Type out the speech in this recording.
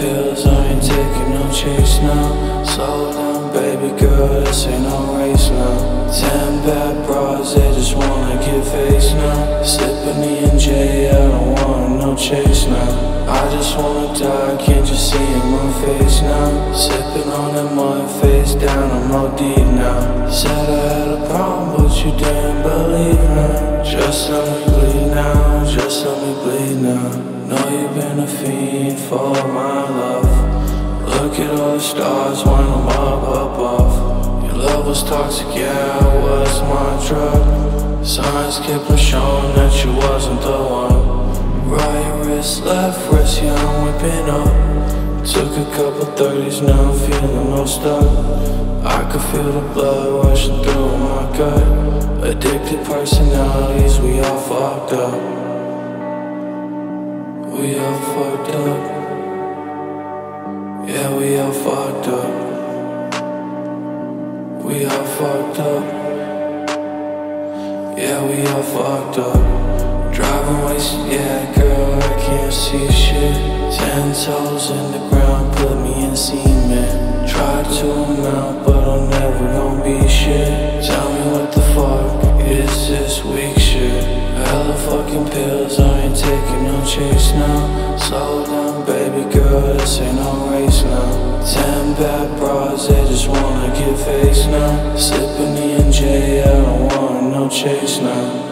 pills, I ain't taking no chase now. Slow down, baby girl, this ain't no race now. 10 bad bras, they just wanna get face now. Sippin' E&J, I don't want no chase now. I just wanna die, can't you see in my face now? Sippin' on that mud, face down, I'm OD now. Said I had a problem, but you didn't believe now. Just let me bleed now, just let me bleed now. Know you've been a fiend for my love. Look at all the stars when I'm up above. Your love was toxic, yeah, it was my drug. Signs kept on showing that you wasn't the one. Right wrist, left wrist, yeah, I'm whipping up. Took a couple 30s, now I'm feeling all stuck. I could feel the blood rushing through my gut. Addicted personalities, we all fucked up. We all fucked up. Yeah, we all fucked up. We all fucked up. Yeah, we all fucked up. Driving wasted, yeah, girl, I can't see shit. 10 toes in the ground, put me in cement. Tried to amount, but I'm never gonna be shit. Tell me what the fuck is this weak shit? Hella fucking pills, I ain't taking no chase now. Slow down, baby girl, this ain't no race now. 10 bad bras, they just wanna get face now. Sippin' E&J, I don't want no chase now.